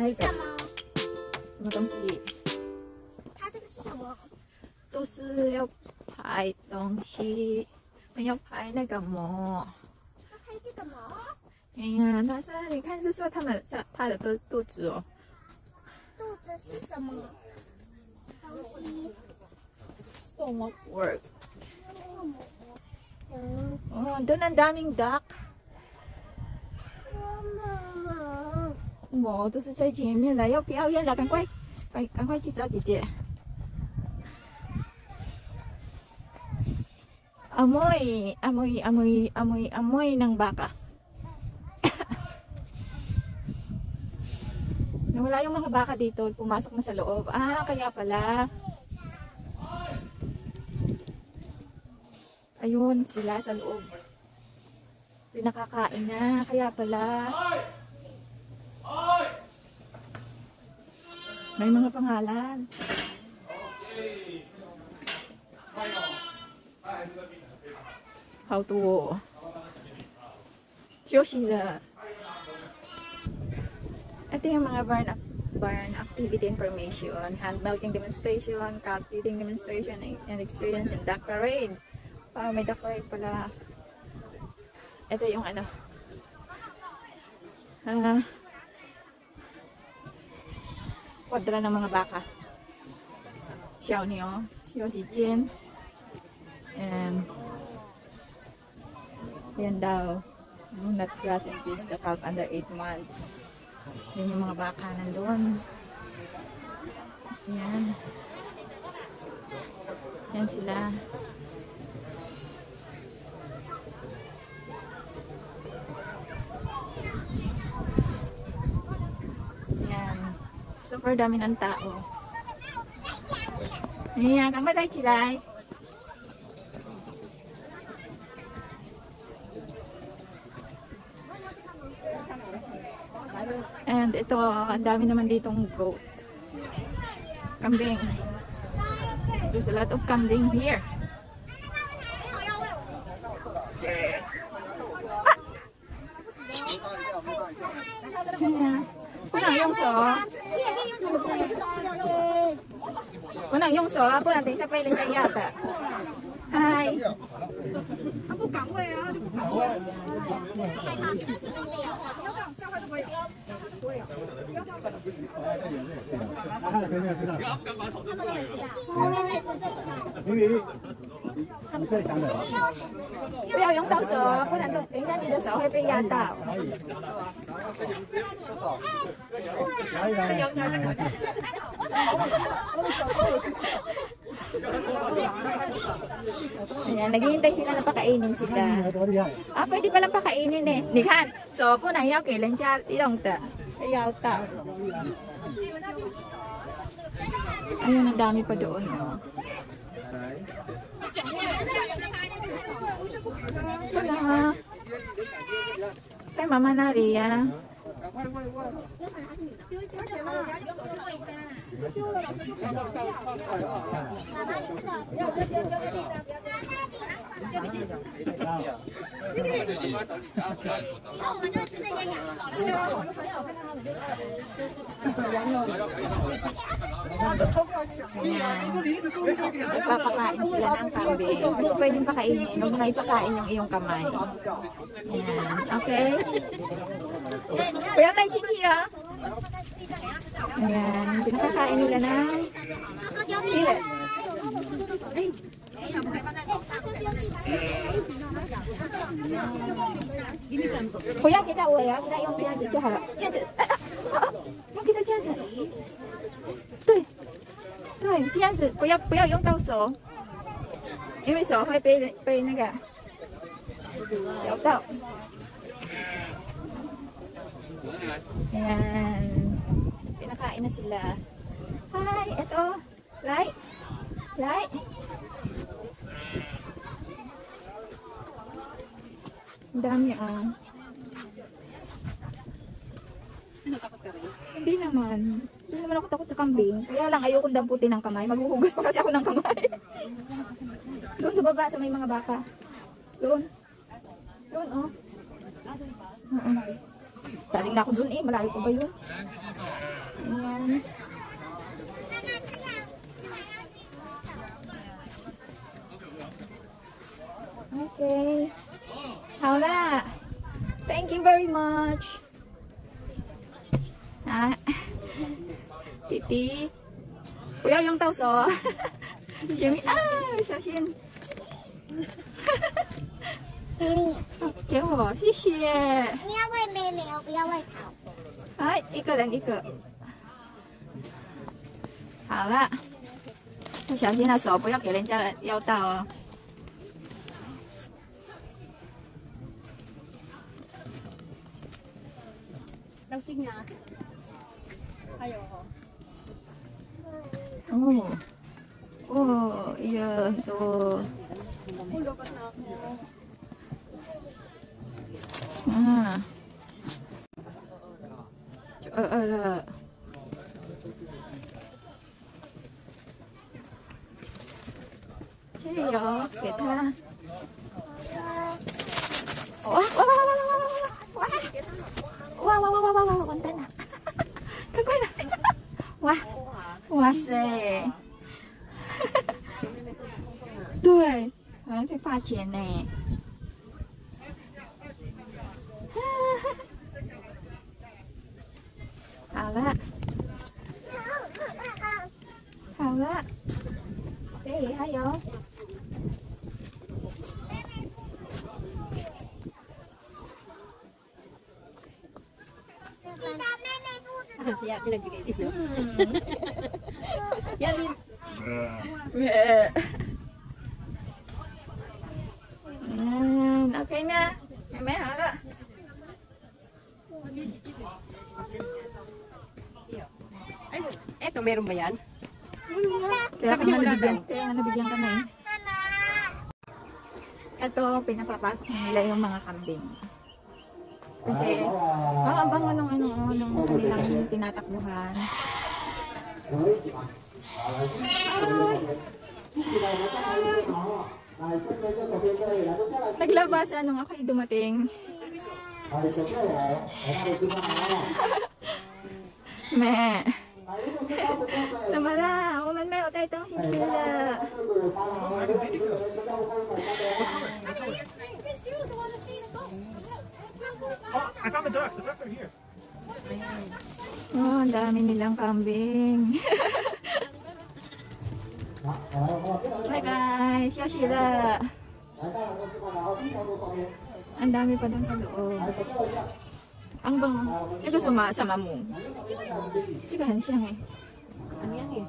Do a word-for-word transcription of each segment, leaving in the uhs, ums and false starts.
拍的。什么东西？ 它这个是什么？ 都是要拍东西，要拍那个膜。 它拍这个膜？ 哎呀，他说你看是说他们下他的肚肚子哦。 肚子是什么东西 ？Stomach work。Oh, doon ang daming duck。我都是在前面的，要表演了，赶快，赶赶快去找姐姐。Amoy, amoy, amoy, amoy, amoy ng baka. Nawala yung mga baka dito, pumasok na sa loob. Ah, kaya pala. Ayun, sila sa loob. Pinakakain na, kaya pala. May mga pangalan. How to 休息了。Ito yung mga barn, barn activity information, hand milking demonstration, cat feeding demonstration, and experience in duck parade. Wow, may duck parade pala. Ito yung ano. Ah, kwadra ng mga baka. Xiao Niu, Xiao Xijin, and yan daw. Not grass and feeds the calf under eight months. Yan yung mga baka nandun. Yan. Yan sila. Yan. Super dami ng tao. Ayan, kamatay chilay. And ito, ang dami naman ditong goat. Kambing. There's a lot of kambing here. Ah! Kunang yung so. Kunang yung so. Ako natin sa pailing kay yata. Hi. 他不敢喂啊，他就不敢喂。害怕，这个只能这样，你要这样，这样他就不会。不会啊，不要这样。不要干嘛吵成这样？明明，你现在想的。 不要用到手，不然等一下你的手会被压到。 可以。可以。 Ayan, naghihintay sila na pakainin sila. Ah, pwede palang pakainin eh. Nikan, so po na yaw kailan siya ilong ta. Ayaw ta. Ayun, ang dami pa doon. Oh. Ito na. Kay Mama Naria. Ipapakain sila ng kambing. Kasi pwedeng pakainin. Huwag mo na ipakain yung iyong kamay. Yan. Okay? Kuya tayo chinchi ah. Ayan. Pinakakain nila ng pillets. Kuya kita uwi ah. Kita yung pinasi就好了。样子。用kita这样子。对。对，这样子不要不要用到手，因为手会被被那个咬到。Ayan. Pinakain na sila. Hi, eto. Lai. Lai. Ang dami ah. Natakot ka rin? Hindi naman. Hindi naman ako takot sa kambing. Kaya lang ayokong damputin ng kamay. Maghuhugas pa kasi ako ng kamay. Doon sa baba sa may mga baka. Doon. Doon oh. Oo. Daling na ako doon eh. Malayo pa ba yun? Ayan. Okay. 好啦 ，Thank you very much。啊，弟弟，不要用到手哦。姐妹啊，小心。 妹妹， 给我，谢谢。 你要喂妹妹哦，不要喂桃。 哎，一个人一个。好了，要小心的手，不要给人家咬到哦。 đau xinh nhà hay rồi Oh, oh, iya tuh. Ah, ờ là. Chứ gì vậy? Kệ tha. Ủa, wow, wow, wow, wow, wow, wow, wow, wow, wow, wow, con tên à? Cái quay này. Wow, wow,塞. 对，好像在发钱呢。好了，好了，这里还有。 你的妹妹肚子痛。 是呀，这两个给你了。压力。 Hmm, okay na. May hala. Ay, eto meron ba yan? Kaya Sabi niya ka wala nabigyan, daw. kaya nga nabigyan ka na eh. Ito, pinapapasok nila yung mga kambing. Kasi, ah, ang bango ng ano, ng kanilang tinatakbuhan. Ay! Naglabas, ano nga kayo dumating? Mẹ怎么啦？我们没有带东西吃的。 I found the ducks. The ducks are here. Oh, ang dami nilang kambing. Bye bye, 休息了。Ang dami pa dun sa loob. Ang bango. Ito sumasama mo. 这个很像哎。 ano yan eh?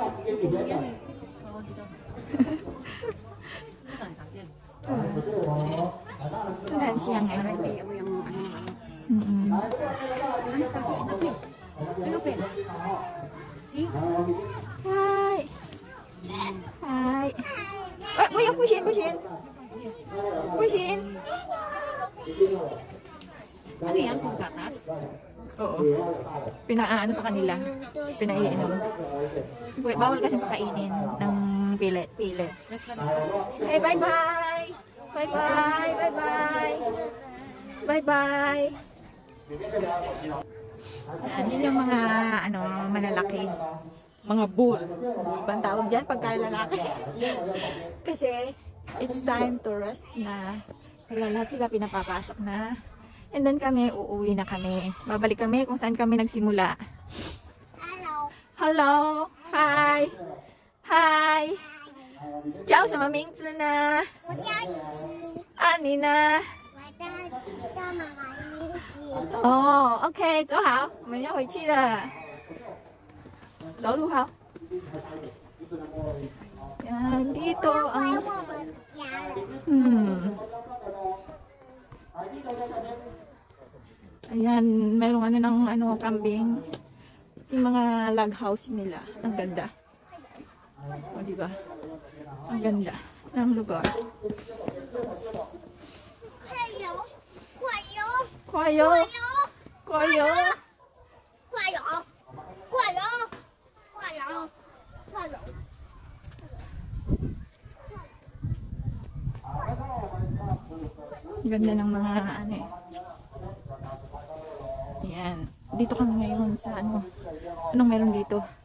Ito很像哎。 Ay, mo yung ano ano. Mm-mm. Ano pa? See? Hi. Hi. Ah, 不要不行不行。不行。 Ano yan? Kung gatas? Oo. Pinaano sa kanila. Pinaiinom. Wait, bawal kasi makainin ng pillet, pellets. Hey, bye-bye! Bye-bye! Bye-bye! Bye-bye! Yan, yun yung mga ano, malalaki. Mga bull. Bull bang tawag dyan pagka lalaki? Kasi it's time to rest na. Kaya lahat sila pinapapasok na. And then kami, uuwi na kami. Babalik kami kung saan kami nagsimula. Hello. Hello! Hi! Hi! 叫什么名字呢？ 我叫雨熙， 啊，你呢？ 我叫叫妈妈雨熙。 哦 ，OK， 走好，我们要回去了。走路好。Yan, dito 回 ang... 我们家了。 Hmm. Ayan, merong ano ng ano, kambing. Yung mga log house nila. Ang ganda. O, diba? Ang ganda ng lugar. 快游，快游， Kwayo! 快游， Kwayo! 快游，快游，快游，快游。 Ang ganda ng mga ano eh. Ayan. Dito kami ngayon sa ano, Anong meron dito?